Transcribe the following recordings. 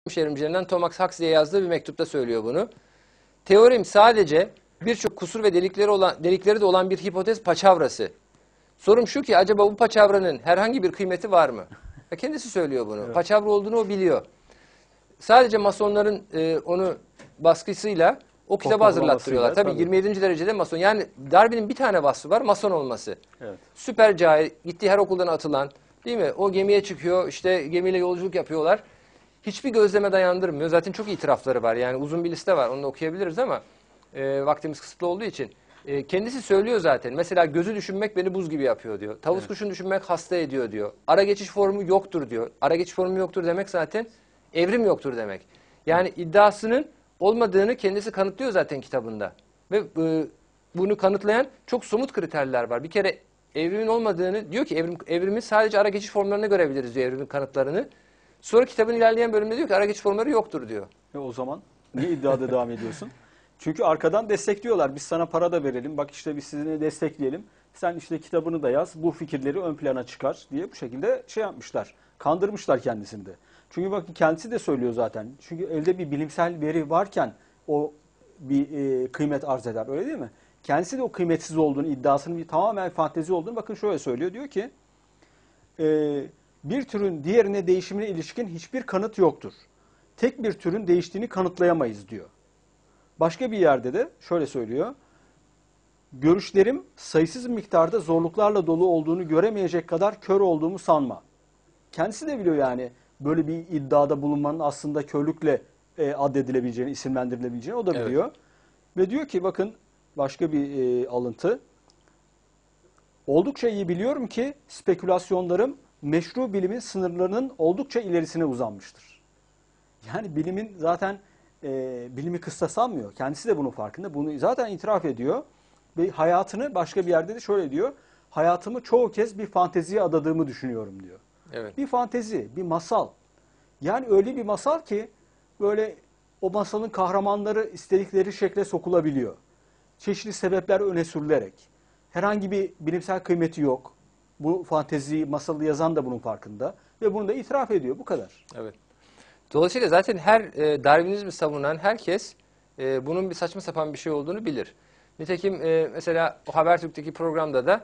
evrimcilerinden Thomas Huxley'e yazdığı bir mektupta söylüyor bunu. Teorim sadece birçok kusur ve delikleri de olan bir hipotez paçavrası. Sorum şu ki acaba bu paçavranın herhangi bir kıymeti var mı? Kendisi söylüyor bunu. Evet. Paçavra olduğunu o biliyor. Sadece masonların onu baskısıyla o kitabı hazırlattırıyorlar. Tabii 27. derecede mason. Yani Darwin'in bir tane vasfı var, mason olması. Evet. Süper cahil, gittiği her okuldan atılan, değil mi? O gemiye çıkıyor, işte gemiyle yolculuk yapıyorlar. Hiçbir gözleme dayandırmıyor. Zaten çok itirafları var. Yani uzun bir liste var. Onu da okuyabiliriz ama vaktimiz kısıtlı olduğu için. Kendisi söylüyor zaten. Mesela gözü düşünmek beni buz gibi yapıyor diyor. Tavus kuşunu düşünmek hasta ediyor diyor. Ara geçiş formu yoktur diyor. Ara geçiş formu yoktur demek zaten evrim yoktur demek. Yani iddiasının olmadığını kendisi kanıtlıyor zaten kitabında. Ve bunu kanıtlayan çok somut kriterler var. Bir kere evrimin olmadığını diyor ki evrimi sadece ara geçiş formlarına görebiliriz diyor evrimin kanıtlarını. Sonra kitabın ilerleyen bölümünde diyor ki ara geçiş formları yoktur diyor. O zaman niye iddiada devam ediyorsun? Çünkü arkadan destekliyorlar. Biz sana para da verelim. Bak işte biz sizi destekleyelim. Sen işte kitabını da yaz. Bu fikirleri ön plana çıkar diye bu şekilde şey yapmışlar. Kandırmışlar kendisini de. Çünkü bakın kendisi de söylüyor zaten. Çünkü elde bir bilimsel veri varken o bir kıymet arz eder. Öyle değil mi? Kendisi de o kıymetsiz olduğunu, iddiasının tamamen fantezi olduğunu bakın şöyle söylüyor. Diyor ki bir türün diğerine değişimine ilişkin hiçbir kanıt yoktur. Tek bir türün değiştiğini kanıtlayamayız diyor. Başka bir yerde de şöyle söylüyor. Görüşlerim sayısız miktarda zorluklarla dolu olduğunu göremeyecek kadar kör olduğumu sanma. Kendisi de biliyor yani böyle bir iddiada bulunmanın aslında körlükle addedilebileceğini, isimlendirilebileceğini o da biliyor. Evet. Ve diyor ki bakın başka bir alıntı. Oldukça iyi biliyorum ki spekülasyonlarım meşru bilimin sınırlarının oldukça ilerisine uzanmıştır. Yani bilimin zaten bilimi kıstaslanmıyor. Kendisi de bunun farkında. Bunu zaten itiraf ediyor. Ve hayatını başka bir yerde de şöyle diyor. Hayatımı çoğu kez bir fanteziye adadığımı düşünüyorum diyor. Evet. Bir fantezi, bir masal. Yani öyle bir masal ki böyle o masalın kahramanları istedikleri şekle sokulabiliyor. Çeşitli sebepler öne sürülerek. Herhangi bir bilimsel kıymeti yok. Bu fantezi masalı yazan da bunun farkında. Ve bunu da itiraf ediyor. Bu kadar. Evet. Dolayısıyla zaten her Darwinizmi savunan herkes bunun bir saçma sapan bir şey olduğunu bilir. Nitekim mesela o Habertürk'teki programda da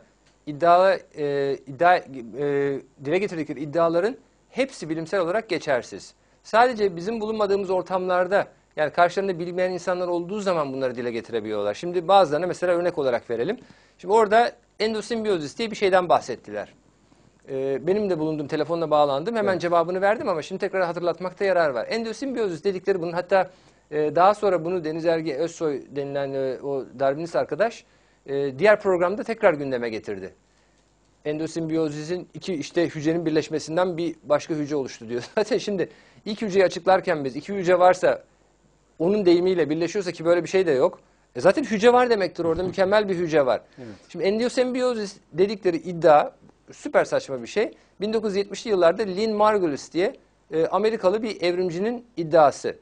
dile getirdikleri iddiaların hepsi bilimsel olarak geçersiz. Sadece bizim bulunmadığımız ortamlarda yani karşılarında bilmeyen insanlar olduğu zaman bunları dile getirebiliyorlar. Şimdi bazılarına mesela örnek olarak verelim. Şimdi orada endosimbiyozis diye bir şeyden bahsettiler. Benim de bulunduğum telefonla bağlandım. Hemen cevabını verdim ama şimdi tekrar hatırlatmakta yarar var. Endosimbiyozis dedikleri bunun hatta daha sonra bunu Deniz Erge Özsoy denilen o Darwinist arkadaş diğer programda tekrar gündeme getirdi. Endosimbiyozis'in işte hücrenin birleşmesinden bir başka hücre oluştu diyor. Zaten şimdi ilk hücreyi açıklarken biz iki hücre varsa onun deyimiyle birleşiyorsa ki böyle bir şey de yok. Zaten hücre var demektir orada mükemmel bir hücre var. Evet. Şimdi endosimbiyozis dedikleri iddia süper saçma bir şey. 1970'li yıllarda Lynn Margulis diye Amerikalı bir evrimcinin iddiası.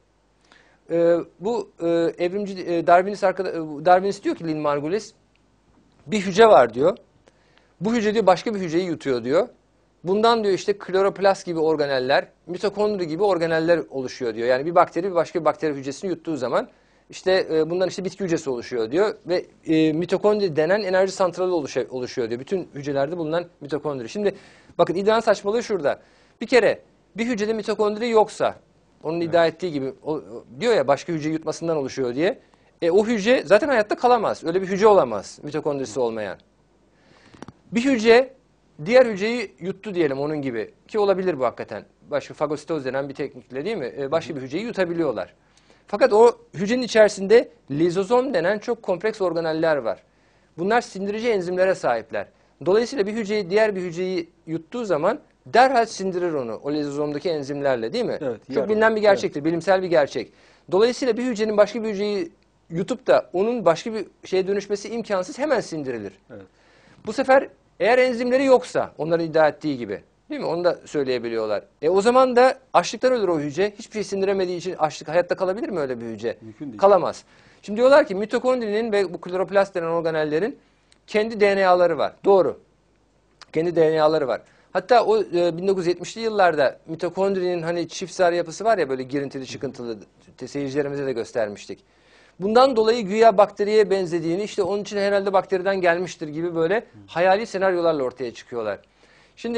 Bu evrimci Darwinist diyor ki Lynn Margulis bir hücre var diyor. Bu hücre diyor başka bir hücreyi yutuyor diyor. Bundan diyor işte kloroplast gibi organeller, mitokondri gibi organeller oluşuyor diyor. Yani bir bakteri bir başka bir bakteri hücresini yuttuğu zaman işte bundan işte bitki hücresi oluşuyor diyor ve mitokondri denen enerji santrali oluşuyor diyor. Bütün hücrelerde bulunan mitokondri. Şimdi bakın iddianın saçmalığı şurada. Bir kere bir hücrede mitokondri yoksa onun iddia ettiği gibi diyor ya başka hücre yutmasından oluşuyor diye. O hücre zaten hayatta kalamaz. Öyle bir hücre olamaz mitokondrisi olmayan. Bir hücre diğer hücreyi yuttu diyelim onun gibi ki olabilir bu hakikaten. Başka fagositoz denen bir teknikle değil mi? Başka bir hücreyi yutabiliyorlar. Fakat o hücrenin içerisinde lizozom denen çok kompleks organeller var. Bunlar sindirici enzimlere sahipler. Dolayısıyla bir hücreyi diğer bir hücreyi yuttuğu zaman derhal sindirir onu o lizozomdaki enzimlerle değil mi? Evet, çok bilinen bir gerçektir, bilimsel bir gerçek. Dolayısıyla bir hücrenin başka bir hücreyi yutup da onun başka bir şeye dönüşmesi imkansız hemen sindirilir. Evet. Bu sefer eğer enzimleri yoksa onların iddia ettiği gibi değil mi? Onu da söyleyebiliyorlar. O zaman da açlıktan ölür o hücre. Hiçbir şey sindiremediği için hayatta kalabilir mi öyle bir hücre? Mümkün değil. Kalamaz. Şimdi diyorlar ki mitokondrinin ve bu kloroplast denen organellerin kendi DNA'ları var. Doğru. Kendi DNA'ları var. Hatta o 1970'li yıllarda mitokondrinin hani çift zarı yapısı var ya, böyle girintili çıkıntılı, seyircilerimize de göstermiştik. Bundan dolayı güya bakteriye benzediğini, işte onun için herhalde bakteriden gelmiştir gibi böyle hayali senaryolarla ortaya çıkıyorlar. Şimdi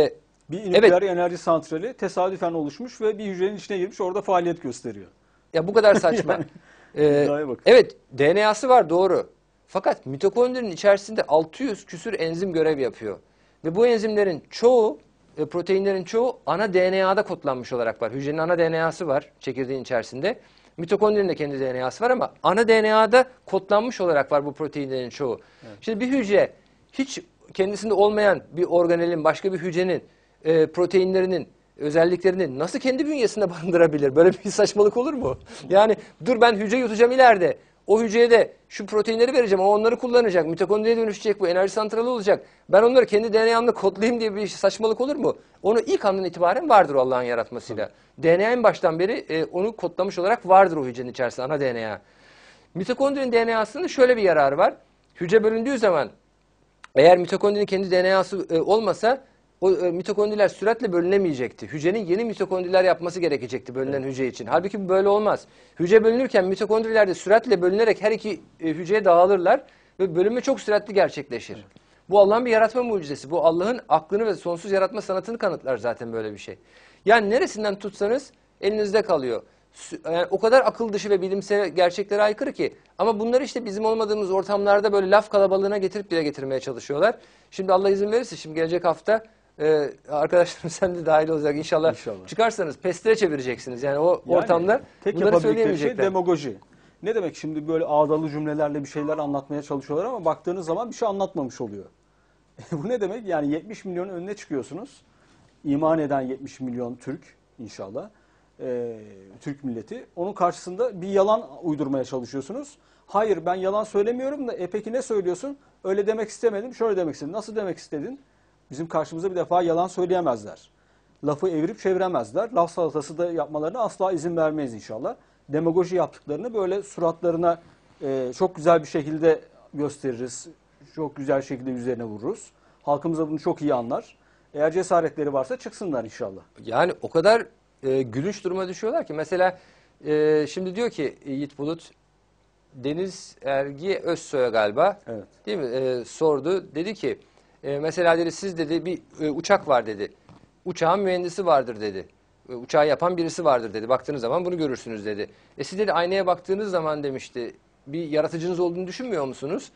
Bir nükleer enerji santrali tesadüfen oluşmuş ve bir hücrenin içine girmiş, orada faaliyet gösteriyor. ya bu kadar saçma. İddiaya bakın. Evet, DNA'sı var, doğru. Fakat mitokondrinin içerisinde 600 küsür enzim görev yapıyor. Ve bu enzimlerin çoğu, proteinlerin çoğu ana DNA'da kodlanmış olarak var. Hücrenin ana DNA'sı var çekirdeğin içerisinde. Mitokondrinin de kendi DNA'sı var ama ana DNA'da kodlanmış olarak var bu proteinlerin çoğu. Evet. Şimdi bir hücre hiç kendisinde olmayan bir organelin, başka bir hücrenin proteinlerinin özelliklerini nasıl kendi bünyesinde barındırabilir? Böyle bir saçmalık olur mu? Yani dur, ben hücre yutacağım ileride. O hücreye de şu proteinleri vereceğim, o onları kullanacak. Mitokondriye dönüşecek, bu enerji santralı olacak. Ben onları kendi DNA'mda kodlayayım diye bir saçmalık olur mu? Onu ilk andan itibaren vardır Allah'ın yaratmasıyla. DNA en baştan beri onu kodlamış olarak vardır o hücrenin içerisinde, ana DNA. Mitokondrinin DNA'sının şöyle bir yararı var. Hücre bölündüğü zaman eğer mitokondrinin kendi DNA'sı olmasa o mitokondriler süratle bölünemeyecekti. Hücrenin yeni mitokondriler yapması gerekecekti bölünen hücre için. Halbuki bu böyle olmaz. Hücre bölünürken mitokondriler de süratle bölünerek her iki hücreye dağılırlar ve bölünme çok süratli gerçekleşir. Evet. Bu Allah'ın bir yaratma mucizesi. Bu Allah'ın aklını ve sonsuz yaratma sanatını kanıtlar zaten böyle bir şey. Yani neresinden tutsanız elinizde kalıyor. Yani o kadar akıl dışı ve bilimsel gerçeklere aykırı ki. Ama bunları işte bizim olmadığımız ortamlarda böyle laf kalabalığına getirip dile getirmeye çalışıyorlar. Şimdi Allah izin verirse, şimdi gelecek hafta arkadaşlarım sen de dahil olacak inşallah. Çıkarsanız pestire çevireceksiniz. Yani o ortamda tek bunları söyleyemeyecekler. Şey demagoji. Ne demek şimdi, böyle ağdalı cümlelerle bir şeyler anlatmaya çalışıyorlar ama baktığınız zaman bir şey anlatmamış oluyor. Bu ne demek? Yani 70 milyonun önüne çıkıyorsunuz. İman eden 70 milyon Türk inşallah. Türk milleti. Onun karşısında bir yalan uydurmaya çalışıyorsunuz. Hayır, ben yalan söylemiyorum da peki ne söylüyorsun? Öyle demek istemedim, şöyle demek istedim. Nasıl demek istedin? Bizim karşımıza bir defa yalan söyleyemezler. Lafı evirip çeviremezler. Laf salatası da yapmalarına asla izin vermeyiz inşallah. Demagoji yaptıklarını böyle suratlarına çok güzel bir şekilde gösteririz. Çok güzel şekilde üzerine vururuz. Halkımız da bunu çok iyi anlar. Eğer cesaretleri varsa çıksınlar inşallah. Yani o kadar gülünç duruma düşüyorlar ki. Mesela şimdi diyor ki Yiğit Bulut, Deniz Ergi Özsoy'a galiba, evet, değil mi? Sordu. Dedi ki mesela dedi, siz dedi bir uçak var dedi. Uçağın mühendisi vardır dedi. Uçağı yapan birisi vardır dedi. Baktığınız zaman bunu görürsünüz dedi. Siz dedi aynaya baktığınız zaman demişti, bir yaratıcınız olduğunu düşünmüyor musunuz?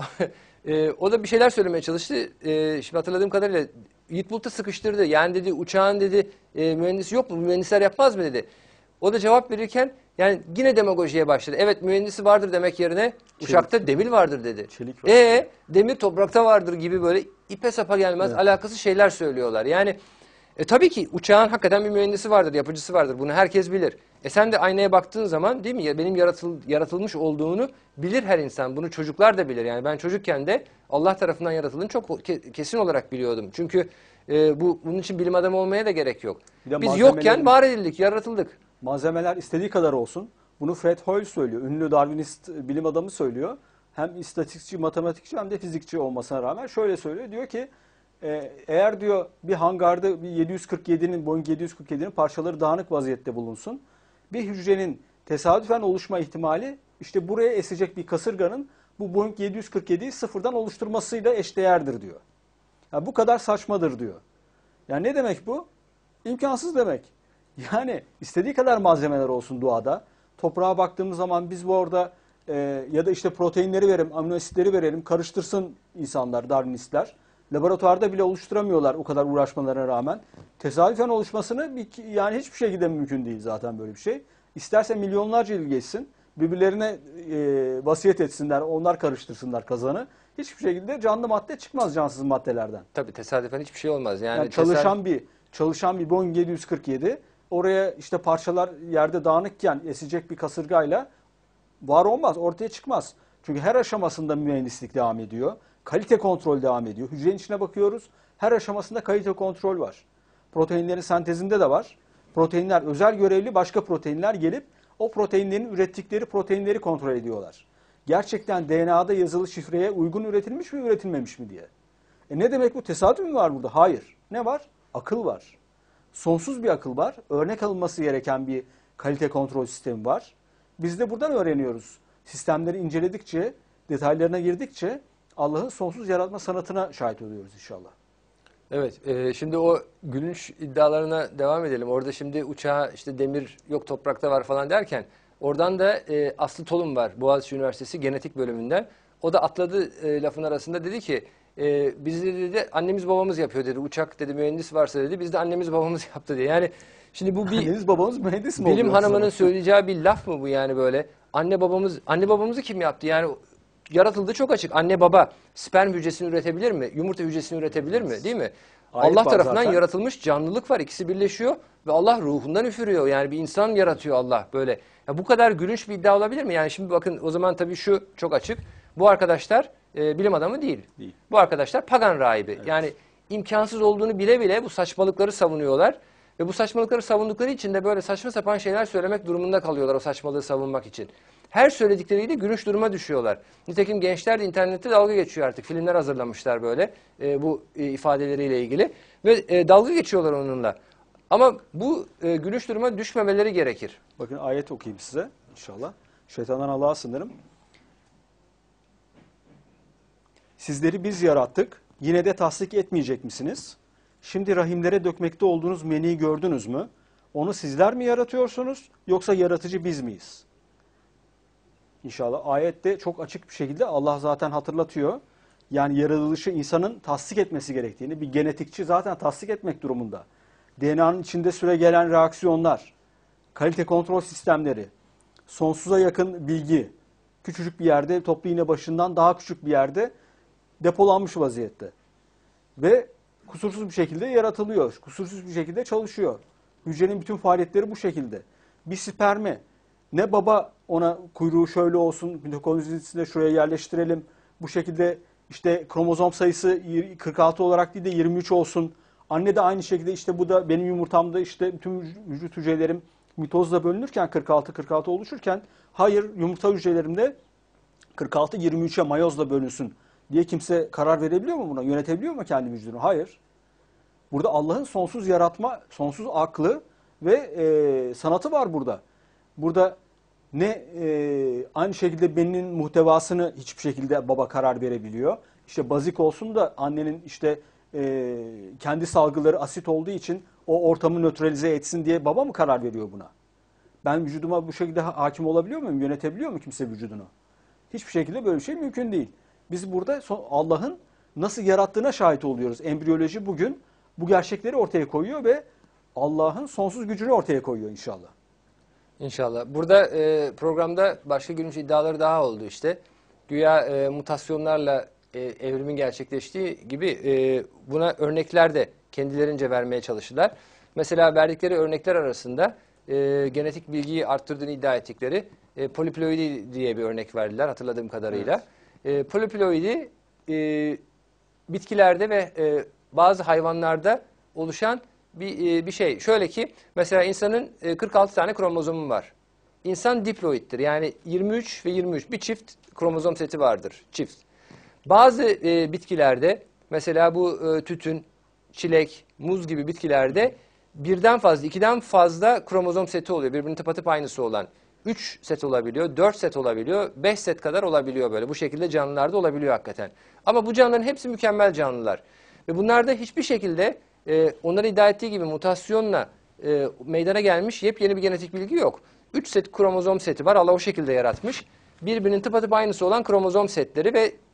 O da bir şeyler söylemeye çalıştı. Şimdi hatırladığım kadarıyla Yiğit Bulut'u sıkıştırdı. Yani dedi uçağın dedi mühendisi yok mu? Mühendisler yapmaz mı dedi. O da cevap verirken yani yine demagojiye başladı. Evet, mühendisi vardır demek yerine uçakta demir vardır dedi. Çelik var. Demir toprakta vardır gibi böyle ipe sapa gelmez alakası şeyler söylüyorlar. Yani tabii ki uçağın hakikaten bir mühendisi vardır, yapıcısı vardır. Bunu herkes bilir. Sen de aynaya baktığın zaman, değil mi? Benim yaratılmış olduğunu bilir her insan. Bunu çocuklar da bilir. Yani ben çocukken de Allah tarafından yaratıldığını çok kesin olarak biliyordum. Çünkü bunun için bilim adamı olmaya da gerek yok. Biz yokken var edildik, yaratıldık. Malzemeler istediği kadar olsun. Bunu Fred Hoyle söylüyor. Ünlü Darwinist bilim adamı söylüyor. Hem istatistikçi, matematikçi hem de fizikçi olmasına rağmen şöyle söylüyor. Diyor ki eğer diyor bir hangarda bir 747'nin, Boeing 747'nin parçaları dağınık vaziyette bulunsun. Bir hücrenin tesadüfen oluşma ihtimali işte buraya esecek bir kasırganın bu Boeing 747'yi sıfırdan oluşturmasıyla eşdeğerdir diyor. Yani bu kadar saçmadır diyor. Yani ne demek bu? İmkansız demek. Yani istediği kadar malzemeler olsun doğada. Toprağa baktığımız zaman biz bu orada ya da işte proteinleri verelim, amino asitleri verelim, karıştırsın insanlar, Darwinistler. Laboratuvarda bile oluşturamıyorlar o kadar uğraşmalarına rağmen. Tesadüfen oluşmasını yani hiçbir şekilde mümkün değil zaten böyle bir şey. İsterse milyonlarca yıl geçsin, birbirlerine vasiyet etsinler, onlar karıştırsınlar kazanı. Hiçbir şekilde canlı madde çıkmaz cansız maddelerden. Tabii tesadüfen hiçbir şey olmaz. Yani çalışan bir Boeing 747 oraya işte parçalar yerde dağınıkken esecek bir kasırgayla var olmaz, ortaya çıkmaz. Çünkü her aşamasında mühendislik devam ediyor. Kalite kontrol devam ediyor. Hücrenin içine bakıyoruz. Her aşamasında kalite kontrol var. Proteinlerin sentezinde de var. Proteinler özel görevli başka proteinler gelip o proteinlerin ürettikleri proteinleri kontrol ediyorlar. Gerçekten DNA'da yazılı şifreye uygun üretilmiş mi, üretilmemiş mi diye. Ne demek bu? Tesadüf mü var burada? Hayır. Ne var? Akıl var. Sonsuz bir akıl var. Örnek alınması gereken bir kalite kontrol sistemi var. Biz de buradan öğreniyoruz. Sistemleri inceledikçe, detaylarına girdikçe Allah'ın sonsuz yaratma sanatına şahit oluyoruz inşallah. Evet, şimdi o gülünç iddialarına devam edelim. Orada şimdi uçağa işte demir yok toprakta var falan derken oradan da Aslı Tolun var Boğaziçi Üniversitesi genetik bölümünden. O da atladı lafın arasında dedi ki biz de dedi annemiz babamız yapıyor dedi. Uçak dedi mühendis varsa dedi biz de annemiz babamız yaptı diye. Yani şimdi bu bir Anneniz babanız mühendis mi bilim oluyor o hanımının zaman? söyleyeceği bir laf mı bu yani böyle? Anne babamızı kim yaptı? Yani yaratıldığı çok açık. Anne baba sperm hücresini üretebilir mi? Yumurta hücresini üretebilir mi? Değil mi? Ayet Allah var tarafından zaten. yaratılmış canlılık var. İkisi birleşiyor ve Allah ruhundan üfürüyor. Yani bir insan yaratıyor Allah böyle. Ya bu kadar gülünç bir iddia olabilir mi? Yani şimdi bakın o zaman tabii şu çok açık. Bu arkadaşlar bilim adamı değil. Değil. Bu arkadaşlar pagan rahibi. Yani imkansız olduğunu bile bile bu saçmalıkları savunuyorlar. Ve bu saçmalıkları savundukları için de böyle saçma sapan şeyler söylemek durumunda kalıyorlar o saçmalığı savunmak için. Her söyledikleriyle gülünç duruma düşüyorlar. Nitekim gençler de internette dalga geçiyor artık. Filmler hazırlamışlar böyle bu ifadeleriyle ilgili. Ve dalga geçiyorlar onunla. Ama bu gülünç duruma düşmemeleri gerekir. Bakın ayet okuyayım size inşallah. Şeytandan Allah'a sığınırım. Sizleri biz yarattık. Yine de tasdik etmeyecek misiniz? Şimdi rahimlere dökmekte olduğunuz meniyi gördünüz mü? Onu sizler mi yaratıyorsunuz yoksa yaratıcı biz miyiz? İnşallah ayette çok açık bir şekilde Allah zaten hatırlatıyor. Yani yaratılışı insanın tasdik etmesi gerektiğini, bir genetikçi zaten tasdik etmek durumunda. DNA'nın içinde süregelen reaksiyonlar, kalite kontrol sistemleri, sonsuza yakın bilgi, küçücük bir yerde, toplu iğne başından daha küçük bir yerde depolanmış vaziyette. Ve kusursuz bir şekilde yaratılıyor, kusursuz bir şekilde çalışıyor. Hücrenin bütün faaliyetleri bu şekilde. Bir spermi, ne baba ona kuyruğu şöyle olsun, mitokondrisini şuraya yerleştirelim, bu şekilde işte kromozom sayısı 46 olarak değil de 23 olsun. Anne de aynı şekilde işte bu da benim yumurtamda işte bütün vücut hücrelerim mitozla bölünürken 46 oluşurken hayır yumurta hücrelerimde 46-23'e mayozla bölünsün diye kimse karar verebiliyor mu buna? Yönetebiliyor mu kendi vücudunu? Hayır. Burada Allah'ın sonsuz yaratma, sonsuz aklı ve sanatı var burada. Burada ne aynı şekilde beninin muhtevasını hiçbir şekilde baba karar verebiliyor. İşte bazik olsun da annenin işte kendi salgıları asit olduğu için o ortamı nötralize etsin diye baba mı karar veriyor buna? Ben vücuduma bu şekilde hakim olabiliyor muyum? Yönetebiliyor mu kimse vücudunu? Hiçbir şekilde böyle bir şey mümkün değil. Biz burada Allah'ın nasıl yarattığına şahit oluyoruz. Embriyoloji bugün bu gerçekleri ortaya koyuyor ve Allah'ın sonsuz gücünü ortaya koyuyor inşallah. İnşallah. Burada programda başka gülünç iddiaları daha oldu işte. Güya mutasyonlarla evrimin gerçekleştiği gibi buna örnekler de kendilerince vermeye çalıştılar. Mesela verdikleri örnekler arasında genetik bilgiyi arttırdığını iddia ettikleri poliploidi diye bir örnek verdiler hatırladığım kadarıyla. Evet. Poliploidi bitkilerde ve bazı hayvanlarda oluşan bir şey. Şöyle ki mesela insanın 46 tane kromozomu var. İnsan diploiddir. Yani 23 ve 23 bir çift kromozom seti vardır. Çift. Bazı bitkilerde mesela bu tütün, çilek, muz gibi bitkilerde birden fazla, ikiden fazla kromozom seti oluyor. Birbirinin tıpatıp aynısı olan. 3 set olabiliyor, 4 set olabiliyor, 5 set kadar olabiliyor böyle. Bu şekilde canlılarda olabiliyor hakikaten. Ama bu canlıların hepsi mükemmel canlılar. Ve bunlarda hiçbir şekilde onların iddia ettiği gibi mutasyonla meydana gelmiş yepyeni bir genetik bilgi yok. 3 set kromozom seti var. Allah o şekilde yaratmış. Birbirinin tıpatıp aynısı olan kromozom setleri ve